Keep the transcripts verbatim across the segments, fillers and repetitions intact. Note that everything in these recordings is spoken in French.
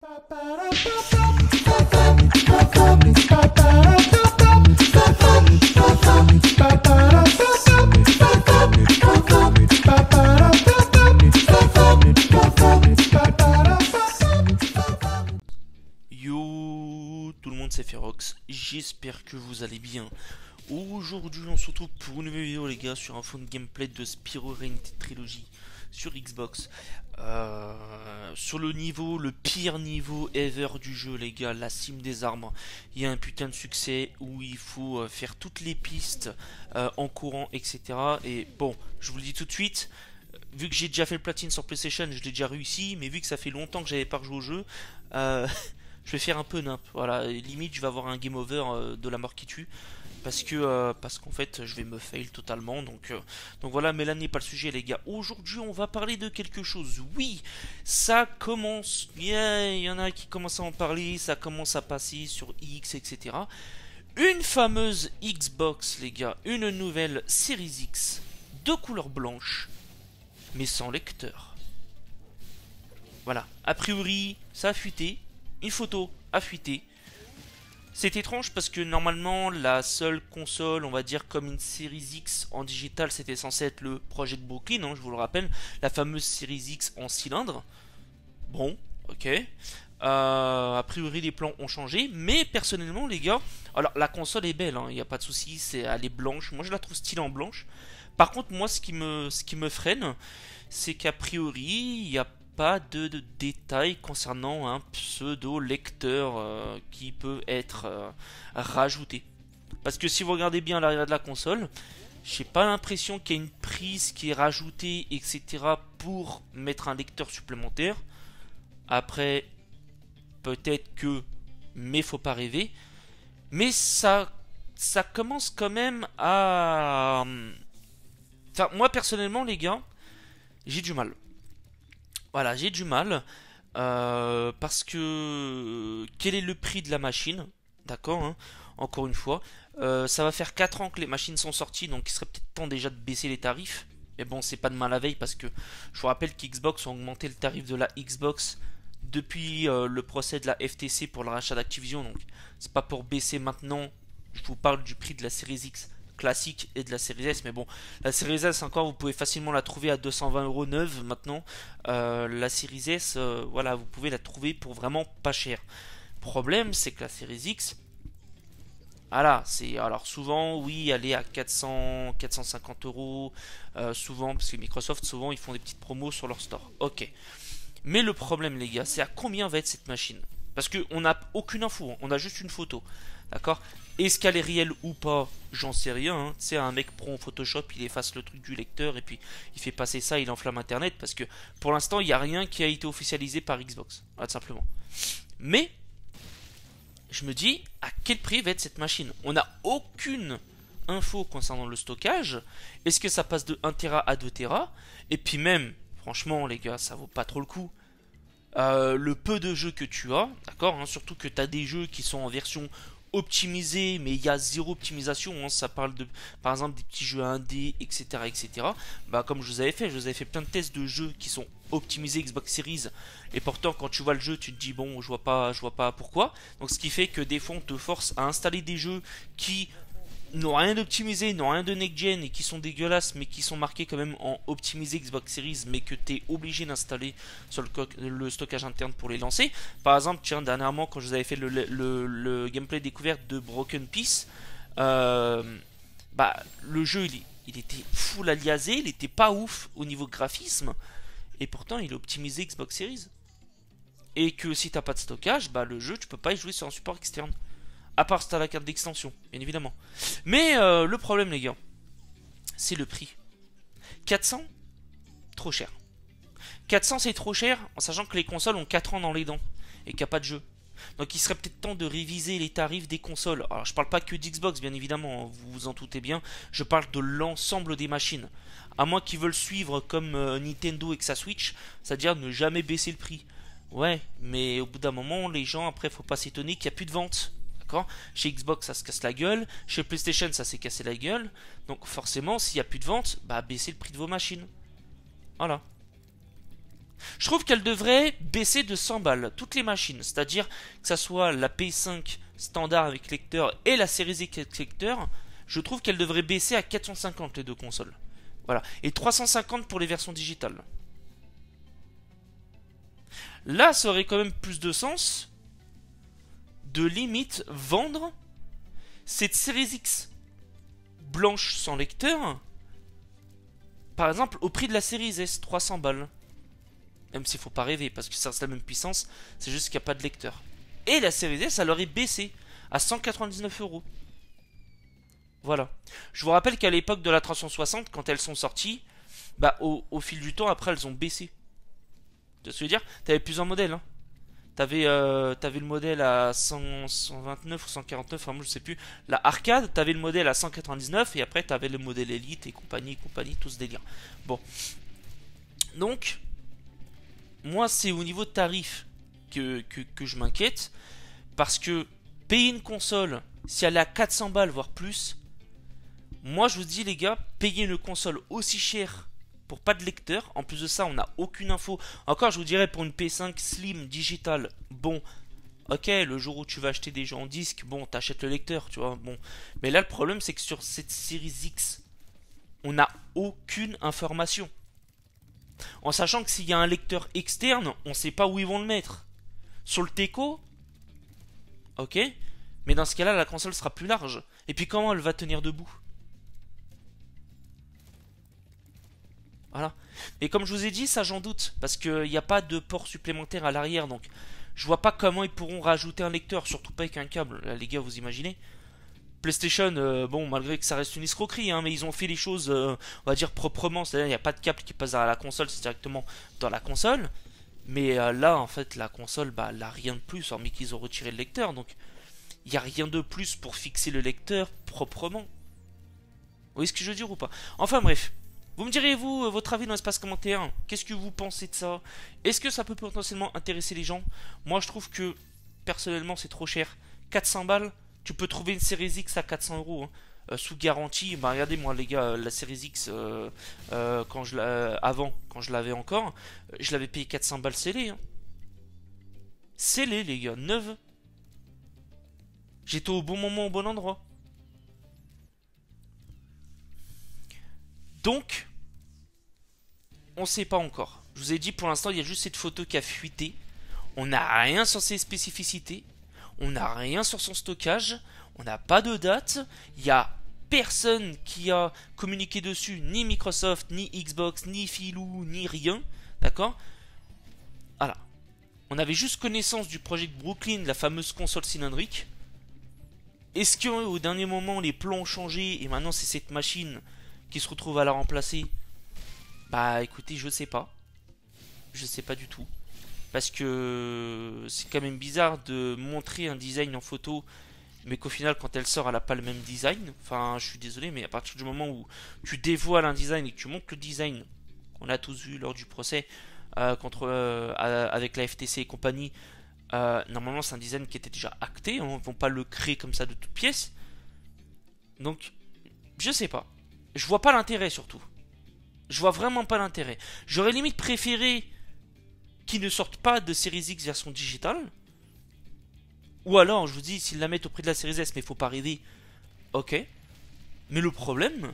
Yo tout le monde, c'est Ferox, j'espère que vous allez bien. Aujourd'hui on se retrouve pour une nouvelle vidéo les gars sur un fond gameplay de Spyro Reignited Trilogy sur Xbox. Euh, sur le niveau, le pire niveau ever du jeu les gars, la cime des arbres. Il y a un putain de succès où il faut euh, faire toutes les pistes euh, en courant, et cetera. Et bon, je vous le dis tout de suite, vu que j'ai déjà fait le platine sur PlayStation, je l'ai déjà réussi, mais vu que ça fait longtemps que j'avais pas rejoué au jeu, euh, je vais faire un peu nimp. Voilà, limite je vais avoir un game over euh, de la mort qui tue. Parce que euh, parce qu'en fait je vais me fail totalement. Donc, euh, donc voilà, mais là n'est pas le sujet les gars. Aujourd'hui on va parler de quelque chose. Oui, ça commence. Il yeah, y en a qui commencent à en parler. Ça commence à passer sur X, et cetera. Une fameuse Xbox les gars. Une nouvelle Series X de couleur blanche. Mais sans lecteur. Voilà, a priori ça a fuité. Une photo a fuité. C'est étrange parce que normalement la seule console, on va dire comme une Series X en digital, c'était censé être le Project Brooklyn, hein, je vous le rappelle, la fameuse Series X en cylindre. Bon, ok. Euh, a priori les plans ont changé, mais personnellement les gars, alors la console est belle, il hein, n'y a pas de souci, c'est elle est blanche. Moi je la trouve stylée en blanche. Par contre moi ce qui me, ce qui me freine, c'est qu'a priori il n'y a pas de, de détails concernant un pseudo lecteur euh, qui peut être euh, rajouté. Parce que si vous regardez bien l'arrière de la console, j'ai pas l'impression qu'il y a une prise qui est rajoutée, et cetera pour mettre un lecteur supplémentaire. Après, peut-être que, mais faut pas rêver. Mais ça, ça commence quand même à... Enfin, moi personnellement les gars, j'ai du mal. Voilà, j'ai du mal euh, parce que quel est le prix de la machine? D'accord, hein, encore une fois. Euh, ça va faire quatre ans que les machines sont sorties, donc il serait peut-être temps déjà de baisser les tarifs. Mais bon, c'est pas demain la veille parce que je vous rappelle qu'Xbox a augmenté le tarif de la Xbox depuis euh, le procès de la F T C pour le rachat d'Activision. Donc c'est pas pour baisser maintenant. Je vous parle du prix de la Series X classique et de la Series S, mais bon, la Series S encore vous pouvez facilement la trouver à deux cent vingt euros neuve maintenant. Euh, la Series S, euh, voilà, vous pouvez la trouver pour vraiment pas cher. Problème, c'est que la Series X, voilà, c'est alors souvent, oui, elle est à quatre cents, quatre cent cinquante euros, euh, souvent parce que Microsoft, souvent ils font des petites promos sur leur store. Ok, mais le problème les gars, c'est à combien va être cette machine? Parce qu'on n'a aucune info, hein. On a juste une photo. D'accord? Est-ce qu'elle est réelle ou pas? J'en sais rien. Hein. Tu sais, un mec pro en Photoshop, il efface le truc du lecteur et puis il fait passer ça, il enflamme Internet. Parce que pour l'instant, il n'y a rien qui a été officialisé par Xbox. Voilà, tout simplement. Mais, je me dis, à quel prix va être cette machine? On n'a aucune info concernant le stockage. Est-ce que ça passe de un téra à deux téra? Et puis même, franchement, les gars, ça vaut pas trop le coup. Euh, le peu de jeux que tu as, d'accord, hein, surtout que tu as des jeux qui sont en version optimisée, mais il y a zéro optimisation, hein, ça parle de, par exemple, des petits jeux indés, et cetera, et cetera. Bah, comme je vous avais fait, je vous avais fait plein de tests de jeux qui sont optimisés Xbox Series, et pourtant, quand tu vois le jeu, tu te dis, bon, je vois pas, je vois pas pourquoi. Donc, ce qui fait que des fois, on te force à installer des jeux qui n'ont rien d'optimisé, n'ont rien de next-gen et qui sont dégueulasses, mais qui sont marqués quand même en optimisé Xbox Series, mais que tu es obligé d'installer sur le, le stockage interne pour les lancer. Par exemple, tiens, dernièrement, quand je vous avais fait le, le, le gameplay découverte de Broken Peace, euh, bah, le jeu, il, il était full aliasé, il était pas ouf au niveau graphisme, et pourtant, il est optimisé Xbox Series. Et que si t'as pas de stockage, bah, le jeu, tu peux pas y jouer sur un support externe. À part si t'as la carte d'extension, bien évidemment. Mais euh, le problème, les gars, c'est le prix. quatre cents, trop cher. quatre cents, c'est trop cher, en sachant que les consoles ont quatre ans dans les dents et qu'il n'y a pas de jeu. Donc il serait peut-être temps de réviser les tarifs des consoles. Alors je parle pas que d'Xbox, bien évidemment, vous vous en doutez bien. Je parle de l'ensemble des machines. À moins qu'ils veulent suivre comme euh, Nintendo avec sa Switch, c'est-à-dire ne jamais baisser le prix. Ouais, mais au bout d'un moment, les gens, après, faut pas s'étonner qu'il n'y a plus de vente. Chez Xbox ça se casse la gueule, chez PlayStation ça s'est cassé la gueule, donc forcément s'il n'y a plus de vente, bah baissez le prix de vos machines. Voilà. Je trouve qu'elle devrait baisser de cent balles, toutes les machines. C'est-à-dire que ça soit la P S cinq standard avec lecteur et la Series X avec lecteur. Je trouve qu'elle devrait baisser à quatre cent cinquante les deux consoles. Voilà. Et trois cent cinquante pour les versions digitales. Là, ça aurait quand même plus de sens de limite vendre cette Series X blanche sans lecteur, par exemple, au prix de la Series S, trois cents balles. Même s'il faut pas rêver, parce que ça reste la même puissance, c'est juste qu'il n'y a pas de lecteur. Et la Series S, elle aurait baissé à cent quatre-vingt-dix-neuf euros. Voilà. Je vous rappelle qu'à l'époque de la trois cent soixante, quand elles sont sorties, bah au, au fil du temps, après, elles ont baissé. Tu vois ce que je veux dire? T'avais plusieurs modèles, hein. T'avais euh, t'avais le modèle à cent, cent vingt-neuf ou cent quarante-neuf, enfin moi je sais plus. La arcade, t'avais le modèle à cent quatre-vingt-dix-neuf et après t'avais le modèle Elite et compagnie, compagnie, tout ce délire. Bon. Donc, moi c'est au niveau de tarif que, que, que je m'inquiète. Parce que payer une console, si elle est à quatre cents balles, voire plus, moi je vous dis les gars, payer une console aussi chère pour pas de lecteur, en plus de ça on n'a aucune info. Encore je vous dirais pour une P S cinq Slim digitale, bon, ok, le jour où tu vas acheter des jeux en disque, bon, t'achètes le lecteur, tu vois, bon. Mais là le problème c'est que sur cette Series X, on n'a aucune information. En sachant que s'il y a un lecteur externe, on sait pas où ils vont le mettre. Sur le Teco, ok, mais dans ce cas-là la console sera plus large. Et puis comment elle va tenir debout? Voilà. Et comme je vous ai dit, ça j'en doute. Parce qu'il n'y a pas de port supplémentaire à l'arrière. Donc je vois pas comment ils pourront rajouter un lecteur. Surtout pas avec un câble. Là les gars, vous imaginez. PlayStation, euh, bon, malgré que ça reste une escroquerie, hein, mais ils ont fait les choses, euh, on va dire, proprement. C'est-à-dire il n'y a pas de câble qui passe à la console. C'est directement dans la console. Mais euh, là, en fait, la console, bah, elle n'a rien de plus. Hormis qu'ils ont retiré le lecteur. Donc il n'y a rien de plus pour fixer le lecteur proprement. Vous voyez ce que je veux dire ou pas? Enfin bref. Vous me direz, vous, votre avis dans l'espace commentaire. Qu'est-ce que vous pensez de ça? Est-ce que ça peut potentiellement intéresser les gens? Moi, je trouve que, personnellement, c'est trop cher. quatre cents balles, tu peux trouver une Series X à quatre cents euros. Hein. Euh, sous garantie. Bah, regardez, moi, les gars, la Series X, euh, euh, quand je euh, avant, quand je l'avais encore, je l'avais payé quatre cents balles scellé. Hein. Scellé, les gars, neuve. J'étais au bon moment, au bon endroit. Donc, on sait pas encore. Je vous ai dit, pour l'instant, il y a juste cette photo qui a fuité. On n'a rien sur ses spécificités. On n'a rien sur son stockage. On n'a pas de date. Il y a personne qui a communiqué dessus, ni Microsoft, ni Xbox, ni Filou, ni rien. D'accord? Voilà. On avait juste connaissance du projet de Brooklyn, la fameuse console cylindrique. Est-ce qu'au dernier moment, les plans ont changé et maintenant c'est cette machine qui se retrouve à la remplacer? Bah écoutez, je sais pas. Je sais pas du tout. Parce que c'est quand même bizarre de montrer un design en photo, mais qu'au final, quand elle sort, elle a pas le même design. Enfin, je suis désolé, mais à partir du moment où tu dévoiles un design et que tu montres le design qu'on a tous vu lors du procès euh, contre, euh, avec la F T C et compagnie, euh, normalement c'est un design qui était déjà acté. On ne va pas le créer comme ça de toutes pièces. Donc, je sais pas. Je vois pas l'intérêt surtout. Je vois vraiment pas l'intérêt. J'aurais limite préféré qu'ils ne sortent pas de Series X version digitale. Ou alors, je vous dis, s'ils la mettent au prix de la Series S, mais faut pas rêver. Ok. Mais le problème,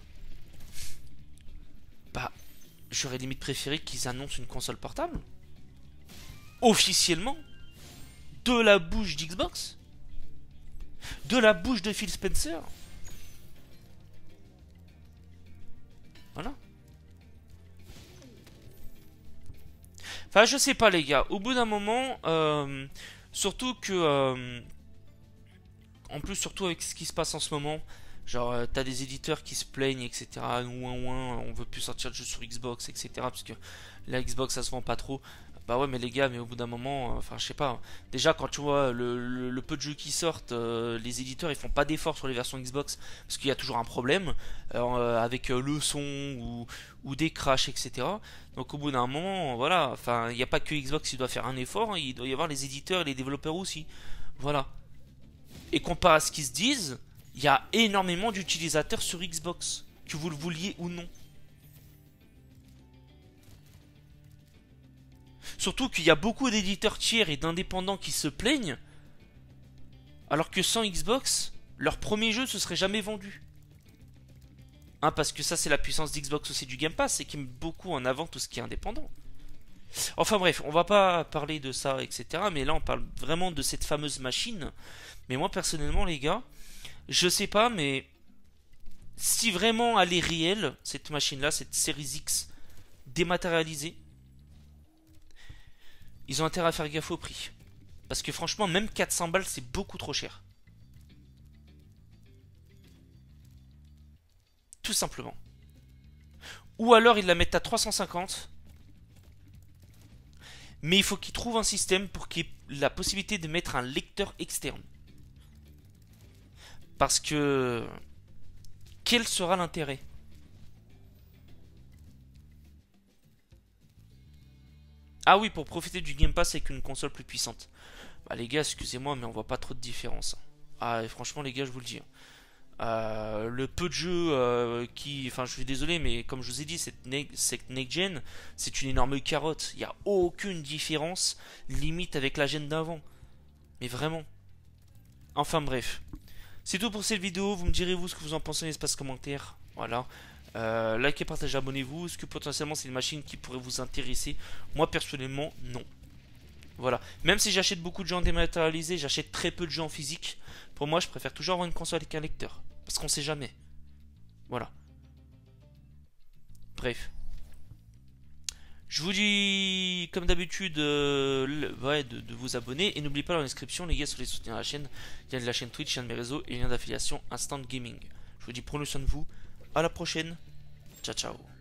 bah, j'aurais limite préféré qu'ils annoncent une console portable. Officiellement. De la bouche d'Xbox. De la bouche de Phil Spencer. Voilà. Enfin, je sais pas, les gars. Au bout d'un moment, euh, surtout que, euh, en plus, surtout avec ce qui se passe en ce moment, genre, euh, t'as des éditeurs qui se plaignent, et cetera. Ouin, ouin, on veut plus sortir de jeux sur Xbox, et cetera. Parce que la Xbox, ça se vend pas trop. Bah ouais, mais les gars, mais au bout d'un moment, enfin, euh, je sais pas. Déjà, quand tu vois le, le, le peu de jeux qui sortent, euh, les éditeurs, ils font pas d'efforts sur les versions Xbox parce qu'il y a toujours un problème euh, avec euh, le son ou, ou des crashs, et cetera. Donc au bout d'un moment, voilà. Enfin, il n'y a pas que Xbox qui doit faire un effort, il doit y avoir les éditeurs et les développeurs aussi. Voilà. Et comparé à ce qu'ils se disent, il y a énormément d'utilisateurs sur Xbox, que vous le vouliez ou non. Surtout qu'il y a beaucoup d'éditeurs tiers et d'indépendants qui se plaignent, alors que sans Xbox, leur premier jeu se serait jamais vendu. Hein, parce que ça c'est la puissance d'Xbox aussi du Game Pass, c'est qu'ils mettent beaucoup en avant tout ce qui est indépendant. Enfin bref, on va pas parler de ça, et cetera. Mais là on parle vraiment de cette fameuse machine. Mais moi personnellement les gars, je sais pas, mais si vraiment elle est réelle, cette machine là, cette Series X dématérialisée, ils ont intérêt à faire gaffe au prix. Parce que franchement, même quatre cents balles c'est beaucoup trop cher. Tout simplement. Ou alors ils la mettent à trois cent cinquante. Mais il faut qu'ils trouvent un système pour qu'il y ait la possibilité de mettre un lecteur externe. Parce que... Quel sera l'intérêt? Ah oui, pour profiter du Game Pass avec une console plus puissante. Bah les gars, excusez-moi, mais on voit pas trop de différence. Ah, et franchement les gars, je vous le dis. Euh, le peu de jeux euh, qui... Enfin, je suis désolé, mais comme je vous ai dit, cette, ne cette next-gen, c'est une énorme carotte. Il n'y a aucune différence, limite avec la gen d'avant. Mais vraiment. Enfin bref. C'est tout pour cette vidéo. Vous me direz vous ce que vous en pensez dans l'espace commentaire. Voilà. Euh, likez, partagez, abonnez-vous. Est-ce que potentiellement c'est une machine qui pourrait vous intéresser? Moi personnellement, non. Voilà. Même si j'achète beaucoup de jeux en dématérialisé, j'achète très peu de jeux en physique. Pour moi, je préfère toujours avoir une console avec un lecteur. Parce qu'on sait jamais. Voilà. Bref. Je vous dis, comme d'habitude, euh, ouais, de, de vous abonner. Et n'oubliez pas dans la description, les gars, sur les soutiens à la chaîne. Il y a de la chaîne Twitch, il y a de mes réseaux et lien d'affiliation Instant Gaming. Je vous dis, prenez soin de vous. À la prochaine. Ciao, ciao.